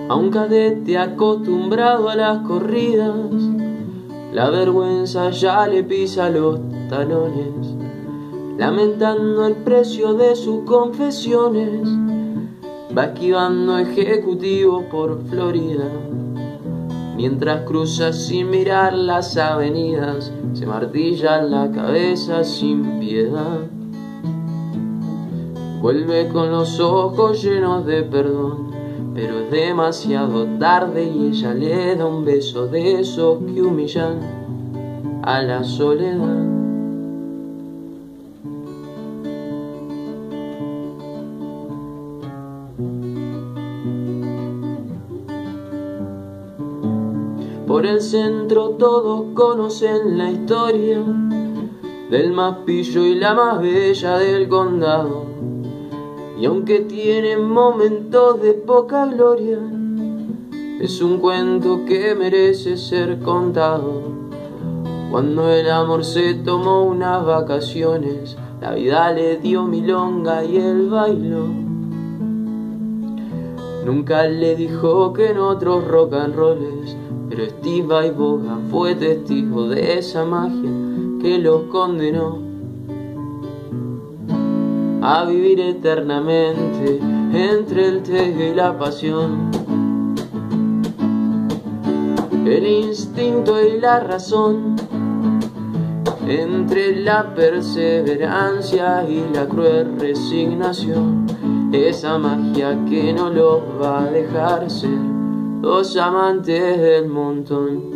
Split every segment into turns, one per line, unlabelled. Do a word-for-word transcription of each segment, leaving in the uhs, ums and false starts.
A un cadete acostumbrado a las corridas, la vergüenza ya le pisa los talones, lamentando el precio de sus confesiones. Va esquivando ejecutivos por Florida, mientras cruza sin mirar las avenidas, se martilla la cabeza sin piedad. Vuelve con los ojos llenos de perdón, pero es demasiado tarde y ella le da un beso de esos que humillan a la soledad. Por el centro todos conocen la historia del más pillo y la más bella del condado, y aunque tiene momentos de poca gloria, es un cuento que merece ser contado. Cuando el amor se tomó unas vacaciones, la vida le dio milonga y él bailó. Nunca le dijo que en otros rock and rolls, pero Steve Vai Boga fue testigo de esa magia que los condenó a vivir eternamente entre el tedio y la pasión, el instinto y la razón, entre la perseverancia y la cruel resignación, esa magia que no los va a dejar ser los amantes del montón.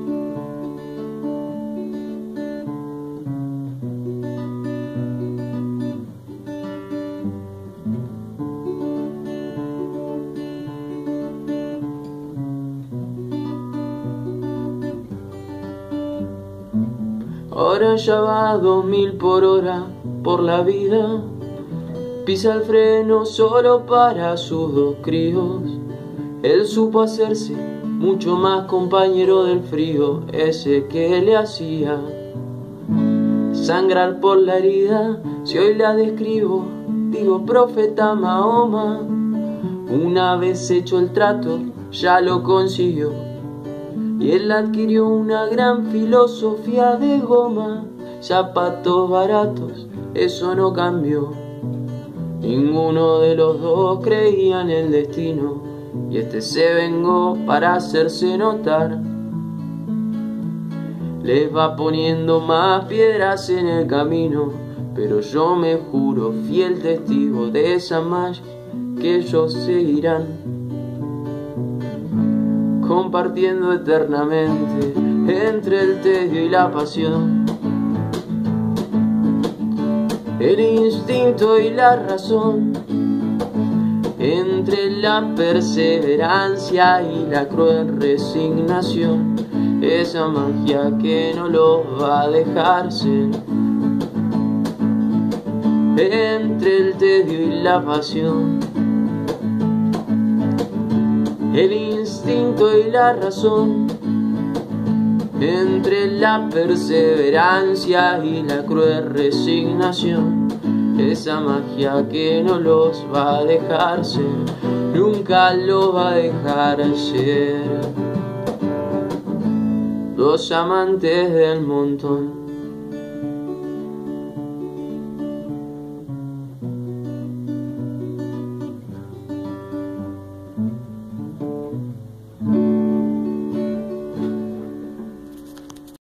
Ahora ya va a dos mil por hora por la vida, pisa el freno solo para sus dos críos. Él supo hacerse mucho más compañero del frío, ese que le hacía sangrar por la herida. Si hoy la describo, digo profeta Mahoma. Una vez hecho el trato, ya lo consiguió, y él adquirió una gran filosofía de goma. Zapatos baratos, eso no cambió. Ninguno de los dos creía en el destino, y este se vengó para hacerse notar. Les va poniendo más piedras en el camino, pero yo me juro fiel testigo de esa magia que ellos seguirán compartiendo eternamente entre el tedio y la pasión, el instinto y la razón, entre la perseverancia y la cruel resignación, esa magia que no los va a dejar ser, entre el tedio y la pasión, el instinto y la razón, entre la perseverancia y la cruel resignación, esa magia que no los va a dejar ser, nunca los va a dejar ser los amantes del montón.